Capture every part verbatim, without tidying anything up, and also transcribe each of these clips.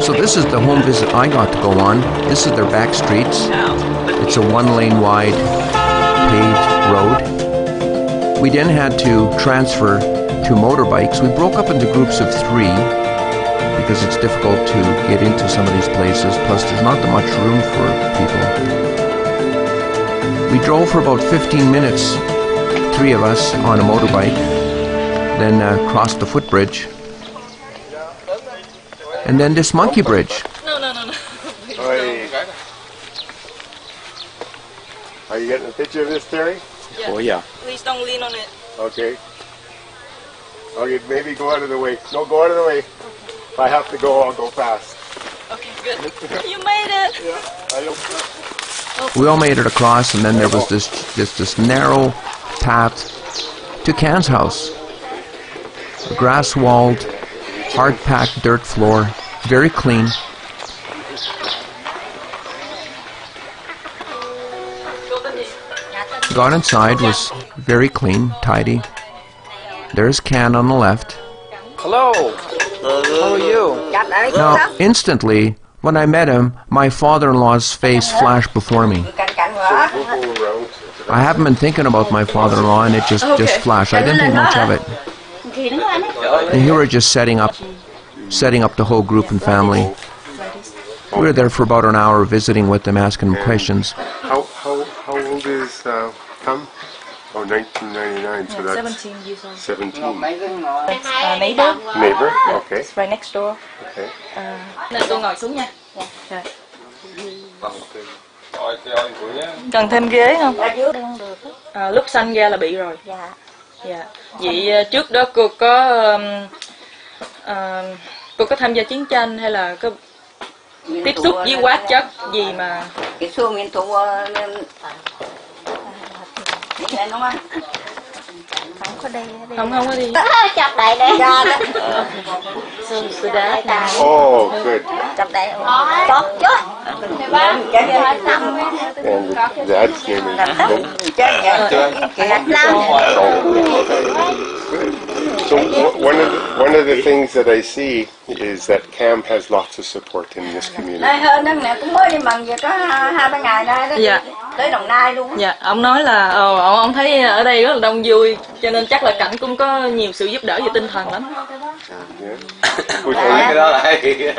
So this is the home visit I got to go on. This is their back streets. It's a one-lane wide paved road. We then had to transfer to motorbikes. We broke up into groups of three because it's difficult to get into some of these places, plus there's not that much room for people. We drove for about fifteen minutes, three of us on a motorbike, then uh, crossed the footbridge, and then this monkey bridge. No, no, no, no. Oi. Are you getting a picture of this, Terry? Yeah. Oh yeah. Please don't lean on it. Okay. Okay, maybe go out of the way. No, go out of the way. If I have to go, I'll go fast. Okay, good. You made it. Yeah, I don't. We all made it across, and then there was this this this narrow path to Can's house. A grass-walled, hard-packed dirt floor, very clean. Got inside, was very clean, tidy. There's Can on the left. Hello. How are you? Now, instantly, when I met him, my father-in-law's face flashed before me. I haven't been thinking about my father-in-law, and it just, just flashed. I didn't think much of it. And here we're just setting up, setting up the whole group and family. We were there for about an hour visiting with them, asking them questions. How how how old is uh, Cam? Oh, nineteen ninety-nine. So that's seventeen years old. seventeen. It's uh, neighbor. Neighbor. Okay. It's right next door. Okay. Nên tôi ngồi xuống nha. Rồi. Cần thêm ghế không? À, lúc sanh ra là bị rồi. Dạ. Vậy trước đó cô có um, uh, cô có tham gia chiến tranh hay là có tiếp xúc với hóa chất gì mà cái xu miền thủ không có đi không không có đi chập đại đây sư đá Oh, good. chập đại có chứ And Dad's name is So one of the, one of the things that I see is that Cam has lots of support in this community. Nay hơn đó nè, cũng mới đi mần về có hai ba ngày nay đó. Dạ. Tới Đồng Nai luôn. Dạ, ông nói là ờ, ông, ông thấy ở đây rất là đông vui, cho nên chắc là Cảnh cũng có nhiều sự giúp đỡ về tinh thần lắm. Yeah. Cái đó là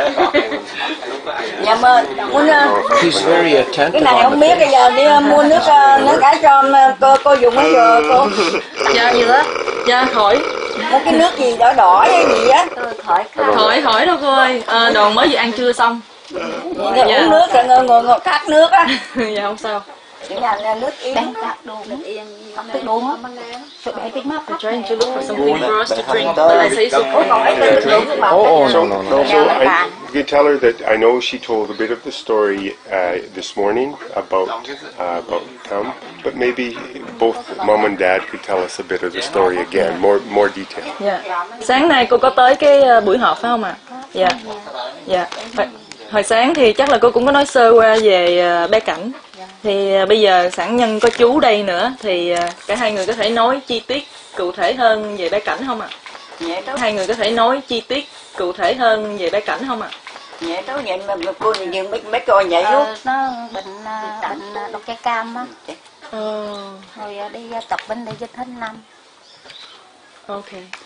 Dạ mời, muốn He's very cái attentive này on không the biết bây giờ đi mua nước nước cải cho cô cô dùng bây giờ cô Dạ gì đó? Dạ khỏi. mua cái nước gì đỏ đỏ hay gì á. Khỏi khỏi đâu cô ơi. À, đồ mới vừa ăn trưa xong. Dạ. Uống nước rồi ngồi ngồi ngồi khát nước á. Dạ không sao. Nhà nước yên. Nước yên. Nước đuống á. I'm trying to look for something for us to drink, but I say so. Oh, So, no, no, no. so I, you tell her that I know she told a bit of the story uh, this morning about uh, about Cam, but maybe both Mom and Dad could tell us a bit of the story again, more more detail. Dạ. Sáng nay cô có tới cái buổi họp phải không ạ? Dạ. Dạ. Hồi, hồi sáng thì chắc là cô cũng có nói sơ qua về bé Cảnh. Thì bây giờ sẵn nhân có chú đây nữa thì cả hai người có thể nói chi tiết cụ thể hơn về bé Cảnh không ạ? Hai người có thể nói chi tiết cụ thể hơn về bé Cảnh không ạ? Nhẹ cháu vậy mà cô nhìn nhìn mấy mấy cô vậy luôn. Nó bệnh bệnh độc da cam á. Ờ. Rồi đi tập bên đây dịch hết năm. Ok.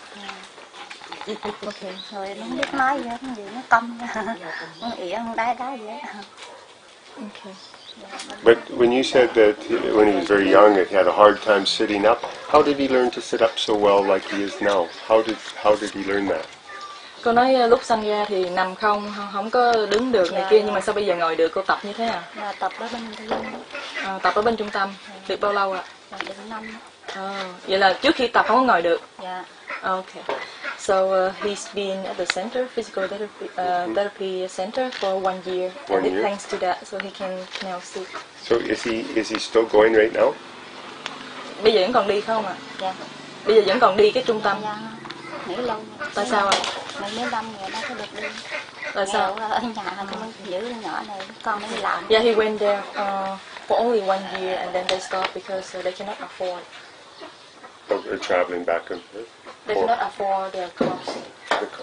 Ok. Rồi nó không biết nói gì hết, gì nó câm ra. Nó ỉa nó đái đái vậy. Ok. But when you said that when he was very young, that he had a hard time sitting up, how did he learn to sit up so well like he is now? How did how did he learn that? Cô nói lúc sanh ra thì nằm không, không có đứng được này kia, nhưng mà sao bây giờ ngồi được? Cô tập như thế nào? Là tập ở bên à, tập ở bên trung tâm. Được bao lâu ạ? À? Được năm. À, vậy là trước khi tập không có ngồi được. Dạ. Okay. So uh, he's been at the center, physical therapy, uh, therapy center for one year, One and year. thanks to that, so he can now sit. So is he is he still going right now? Bây giờ vẫn còn đi không ạ? Dạ. Bây giờ vẫn còn đi cái trung tâm. Dạ. Nghỉ lâu. Tại sao ạ? Mấy mấy năm rồi nó có được đi. Tại sao? Ở nhà cho nó giữ đứa nhỏ này, con nó đi làm. Yeah, he went there uh, for only one year, and then they stopped because uh, they cannot afford. Oh, they're traveling back and forth. They cannot afford their cost. The co- But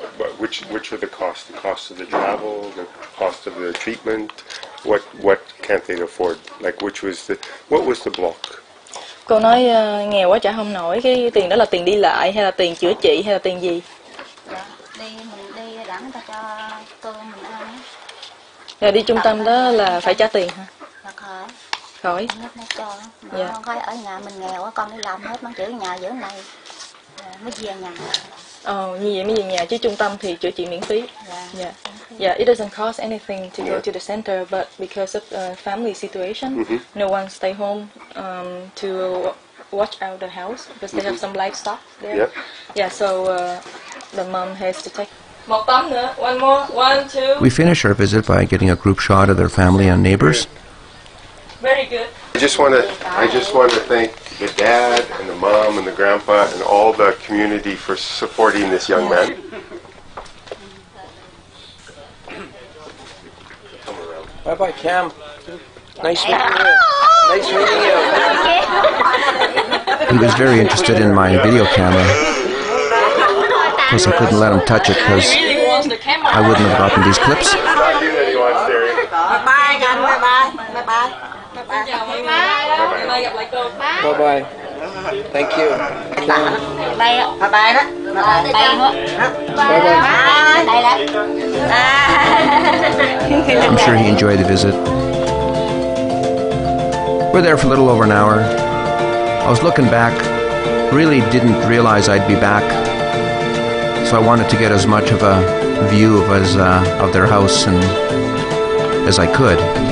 which which are the costs? The cost of the travel, the cost of the treatment. What what can't they afford? Like which was the what was the block? Cô nói uh, nghèo quá trả không nổi, cái tiền đó là tiền đi lại hay là tiền chữa trị hay là tiền gì? Dạ, đi mình đi đã người ta cho cơm mình ăn. Dạ, đi trung tâm đó là phải trả tiền hả? Dạ khỏi. Khỏi. Nhất nó cho. Mà Dạ. không phải ở nhà mình nghèo quá, con đi làm hết, nó chữa nhà giữa này. Dạ, mới về nhà. Ồ, như vậy mới về nhà chứ trung tâm thì chữa trị miễn phí. Dạ. Yeah. Yeah, it doesn't cost anything to go to the center, but because of uh, family situation, Mm-hmm. no one stay home um, to watch out the house because they have some livestock there. Yep. Yeah, so uh, the mom has to take. Một tấm nữa, one more, one, two. We finish our visit by getting a group shot of their family and neighbors. Very good. I just want to I just want to thank the dad and the mom and the grandpa and all the community for supporting this young man. Bye bye, Cam. Nice meeting you. Nice meeting you. He was very interested in my video camera. Of course, I couldn't let him touch it because Really wants the camera. I wouldn't have gotten these clips. It's not you that he wants, Terry. Bye anh, bye bye. Bye bye. Chào mọi người. Ngày mai gặp lại cô. Bye bye. Thank you. Bay á. Bye bye đó. Bay nữa. Bye bye. À, đây đấy. I'm sure he enjoyed the visit. We're there for a little over an hour. I was looking back, really didn't realize I'd be back, so I wanted to get as much of a view of, as, uh, of their house and, as I could.